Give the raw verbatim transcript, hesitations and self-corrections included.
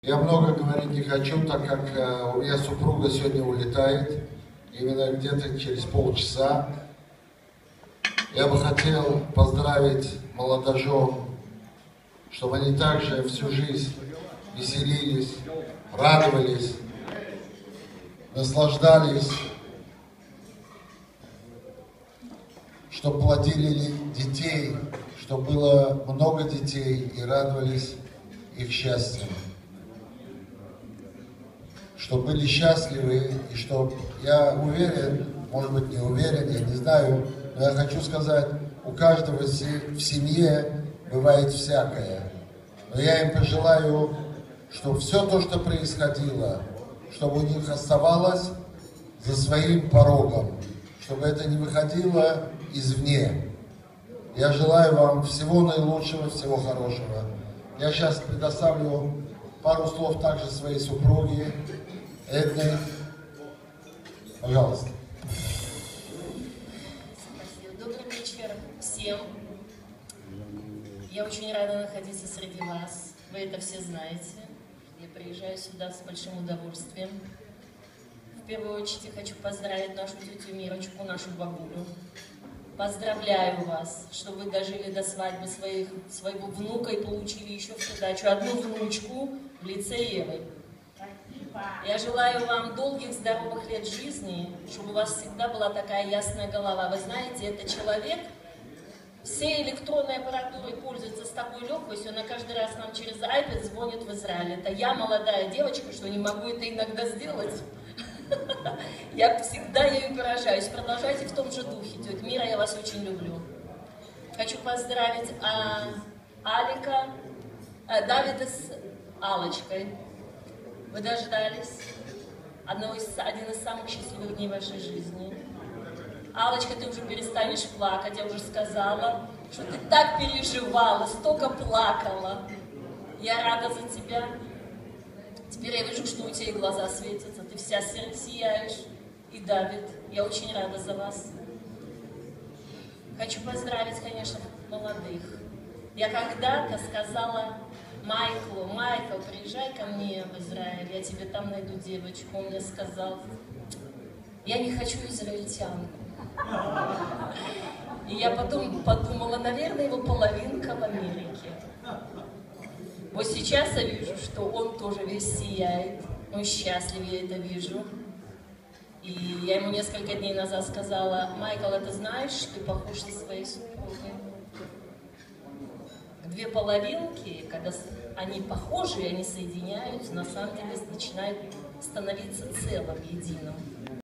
Я много говорить не хочу, так как э, у меня супруга сегодня улетает, именно где-то через полчаса. Я бы хотел поздравить молодожен, чтобы они также всю жизнь веселились, радовались, наслаждались, чтобы плодили детей, чтобы было много детей и радовались их счастьем. Чтобы были счастливы, и чтобы, я уверен, может быть не уверен, я не знаю, но я хочу сказать, у каждого в семье бывает всякое. Но я им пожелаю, чтобы все то, что происходило, чтобы у них оставалось за своим порогом, чтобы это не выходило извне. Я желаю вам всего наилучшего, всего хорошего. Я сейчас предоставлю пару слов также своей супруге, Эдне. Пожалуйста. Спасибо. Добрый вечер всем. Я очень рада находиться среди вас. Вы это все знаете. Я приезжаю сюда с большим удовольствием. В первую очередь я хочу поздравить нашу тетю Мирочку, нашу бабулю. Поздравляю вас, что вы дожили до свадьбы своих, своего внука и получили еще в придачу одну внучку в лице Евы. Я желаю вам долгих, здоровых лет жизни, чтобы у вас всегда была такая ясная голова. Вы знаете, это человек, всей электронной аппаратурой пользуется с такой легкостью, она каждый раз нам через iPad звонит в Израиль. Это я, молодая девочка, что не могу это иногда сделать. Я всегда ею поражаюсь. Продолжайте в том же духе, тетя Мира, я вас очень люблю. Хочу поздравить а, Алика, а, Давида с Аллочкой. Вы дождались одного из, один из самых счастливых дней вашей жизни. Аллочка, ты уже перестанешь плакать, я уже сказала, что ты так переживала, столько плакала. Я рада за тебя. Теперь я вижу, что у тебя и глаза светятся, ты вся сияешь. И Давид, я очень рада за вас. Хочу поздравить, конечно, молодых. Я когда-то сказала Майклу: Майкл, приезжай ко мне в Израиль, я тебе там найду девочку. Он мне сказал: я не хочу израильтянку. И я потом подумала, наверное, его половинка в Америке. Вот сейчас я вижу, что он тоже весь сияет, он счастлив, я это вижу. И я ему несколько дней назад сказала: Майкл, а ты знаешь, что ты похож на своей супругой? Две половинки, когда они похожи, они соединяются, на самом деле начинают становиться целым, единым.